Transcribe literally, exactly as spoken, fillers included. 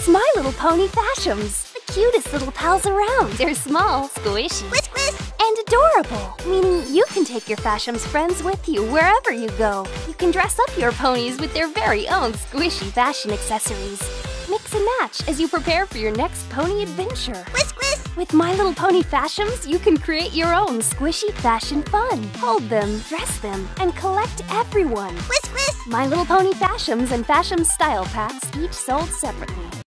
It's My Little Pony Fash'ems, the cutest little pals around. They're small, squishy, Squish, squish. and adorable, meaning you can take your Fash'ems friends with you wherever you go. You can dress up your ponies with their very own squishy fashion accessories. Mix and match as you prepare for your next pony adventure. Squish, squish. With My Little Pony Fash'ems, you can create your own squishy fashion fun. Hold them, dress them, and collect everyone. Squish, squish. My Little Pony Fash'ems and Fash'ems Style Packs, each sold separately.